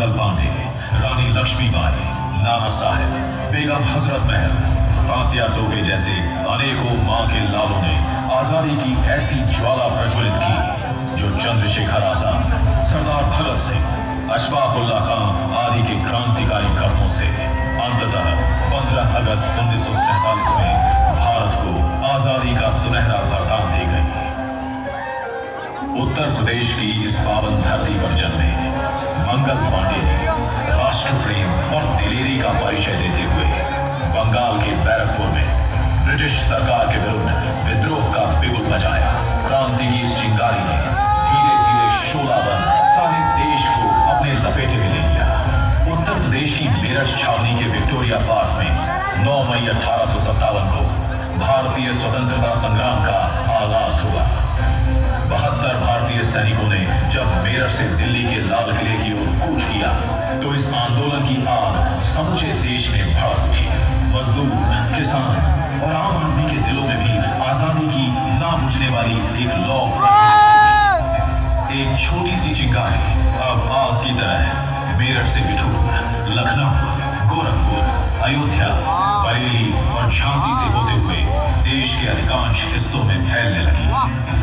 मंगल पांडे, रानी लक्ष्मीबाई, नाना साहेब, बेगम हजरत महल, तात्या टोपे जैसे अनेकों मां के लालों ने आजादी की ऐसी ज्वाला प्रज्वलित की जो चंद्रशेखर आजाद, सरदार भगत सिंह, अशफाक उल्लाह खां आदि के क्रांतिकारी कदमों से अंततः 15 अगस्त 1947 में भारत को आजादी का सुनहरा वरदान दे गई। उत्तर प्रदेश की इस पावन धरती पर जन्मे मंगल पांडे ने राष्ट्र प्रेम और दिलेरी का परिचय देते हुए बंगाल के बैरकपुर में ब्रिटिश सरकार के विरुद्ध विद्रोह का बिगुल बजाया। क्रांति की इस चिंगारी ने धीरे धीरे शोला बन सारे देश को अपने लपेटे में ले लिया। उत्तर प्रदेश की मेरठ छावनी के विक्टोरिया पार्क में 9 मई 1857 को भारतीय स्वतंत्रता संग्राम का आगाज हुआ। 72 भारतीय सैनिकों ने जब मेरठ से दिल्ली के लाल किले की ओर कूच किया तो इस आंदोलन की आग समूचे देश में भड़क उठी। मजदूर, किसान और आम आदमी के दिलों में भी आजादी की ना बुझने वाली एक लौ, एक छोटी सी चिंगारी अब आग की तरह मेरठ से बिठूर, लखनऊ, गोरखपुर, अयोध्या, बरेली और झांसी से होते हुए देश के अधिकांश हिस्सों में फैलने लगी।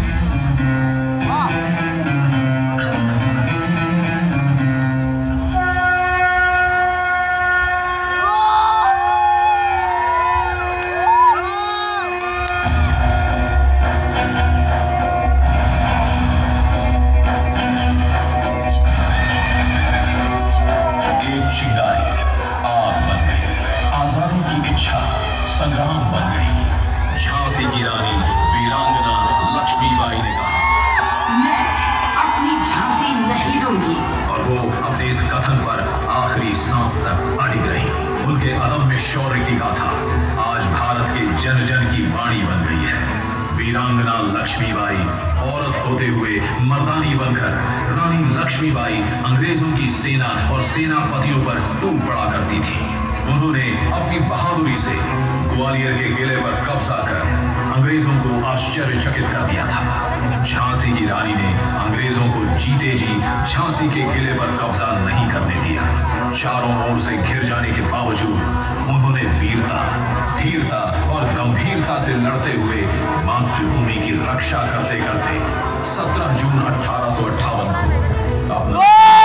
संग्राम बन गई। झांसी की रानी वीरांगना लक्ष्मीबाई ने कहा, मैं अपनी झांसी नहीं दूंगी। और वो अपने इस कथन पर आखिरी सांस तक अडिग रही। उनके अदम्य शौर्य की गाथा आज भारत के जन जन की वाणी बन गई है। वीरांगना लक्ष्मीबाई औरत होते हुए मर्दानी बनकर रानी लक्ष्मीबाई अंग्रेजों की सेना और सेनापतियों पर टूट पड़ा करती थी। उन्होंने अपनी बहादुरी से ग्वालियर के किले पर कब्जा कर अंग्रेजों को आश्चर्यचकित कर दिया था। झांसी की रानी ने अंग्रेजों को जीते जी झांसी के किले पर कब्जा नहीं करने दिया। चारों ओर से घिर जाने के बावजूद उन्होंने वीरता, धीरता और गंभीरता से लड़ते हुए मातृभूमि की रक्षा करते करते 17 जून 1858 को अपना